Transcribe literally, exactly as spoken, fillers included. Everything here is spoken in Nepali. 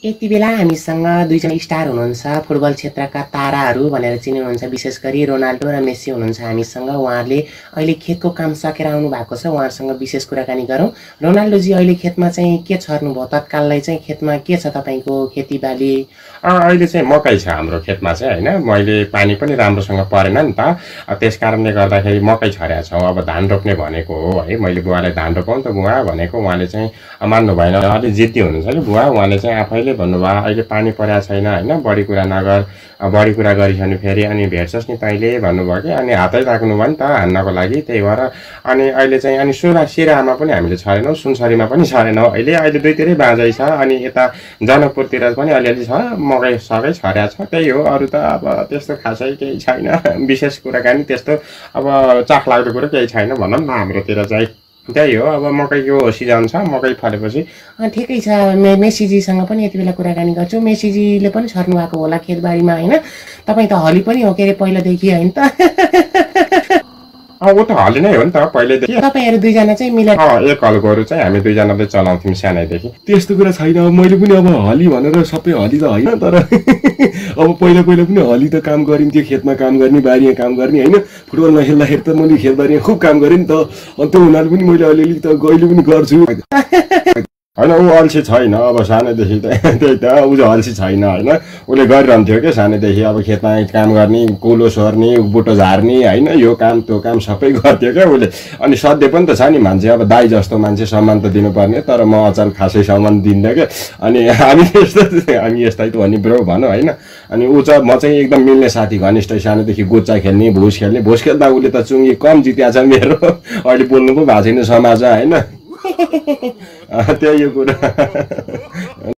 यति बेला हामीसँग दुईजना स्टार हुनुहुन्छ फुटबल क्षेत्रका ताराहरू भनेर चिन्नुहुन्छ विशेष गरी रोनाल्डो र मेसी हुनुहुन्छ हामीसँग उहाँहरूले अहिले खेतको काम सकेर आउनु भएको छ उहाँसँग विशेष कुराकानी गरौँ रोनाल्डो जी अहिले खेतमा चाहिँ के छर्नु भयो तत्काललाई चाहिँ खेतमा के छ तपाईको खेतीबाली अहिले चाहिँ मकै छ हाम्रो खेतमा चाहिँ हैन मैले पानी पनि राम्रोसँग परेन नि त त्यसकारणले गर्दाखेरि मकै छर्या छौं अब धान रोप्ने भनेको हो है मैले बुवालाई धान रोपौँ त बुवा भनेको उहाँले चाहिँ मान्नु भएन अलि जिद्दी हुनुहुन्छ कि बुवा उहाँले चाहिँ आफैले भन्नुभयो अहिले पानी पर्या छैन हैन बढी कुरा नगर बढी कुरा गरिस् भने फेरि अनि भेट्छस् नि तैले भन्नुभयो कि अनि हातै राख्नु भयो नि त हान्नको लागि त्यही भएर अनि अहिले चाहिँ अनि सुरा सिरामा पनि हामीले छरेनौ सुनसरीमा पनि छरेनौ अहिले अहिले दुईतिरै बाँझै छ अनि यता जनकपुरतिर पनि अलिअलि छ मकै सबै छर्या छ त्यही हो अरु त अब त्यस्तो खासै केही छैन विशेष कुराकानी त्यस्तो अब चाख लाग्दो कुरा केही छैन भनौं न हाम्रोतिर चाहिँ त्यही हो अब मकैको सिजन छ मकै फलेपछि ठिकै छ मे मेसीजीसँग पनि यति बेला कुराकानी गर्छु मेसीजीले पनि छर्नु भएको होला खेतबारीमा हैन तपाई त हली पनि हो के रे पहिलादेखि हैन त अब त हली नै हो नि त पहिलेदेखि तपाईहरु दुई जना चाहिँ मिलेर अ एक हल गोरु चाहिँ हामी दुई जनाले चलाउँथ्यौं सानैदेखि त्यस्तो कुरा छैन मैले पनि अब हली भनेर सबै हली त हैन तर अब पहिला पहिला पनि हली त काम गरिन्थ्यो खेतमा काम गर्ने बारीमा काम गर्ने हैन फुटबल नखेल्दाखेरि त मैले खेतबारीमा खुब काम गरेँ नि त अनि त्यो हुनाले पनि मैले अलिअलि त गहिले पनि गर्छु हैन उ अल्छी छैन अब सानैदेखि त त्यही त उ चाहिँ अल्छी छैन हैन उले गरिरहन्थ्यो के सानैदेखि अब खेतमा काम गर्ने कुलो सर्ने बुटो झार्ने हैन यो काम त्यो काम सबै गर्थ्यो के उले अनि सधैँ पनि त छ नि मान्छे अब दाइ जस्तो मान्छे सम्मान त दिनुपर्ने तर म अचल खासै सम्मान दिन्न के अनि हामी यस्तो हामी यस्तै त भनि ब्रो भनौ हैन अनि उ चाहिँ म चाहिँ एकदम मिल्ने साथी घनिष्ठ सानैदेखि गोचा खेल्ने भुस खेल्ने भुस खेल्दा उले त चुङ्गी कम जित्या छ मेरो अहिले बोल्नु पो भएको छैन समाज हैन त्यही हो कुरा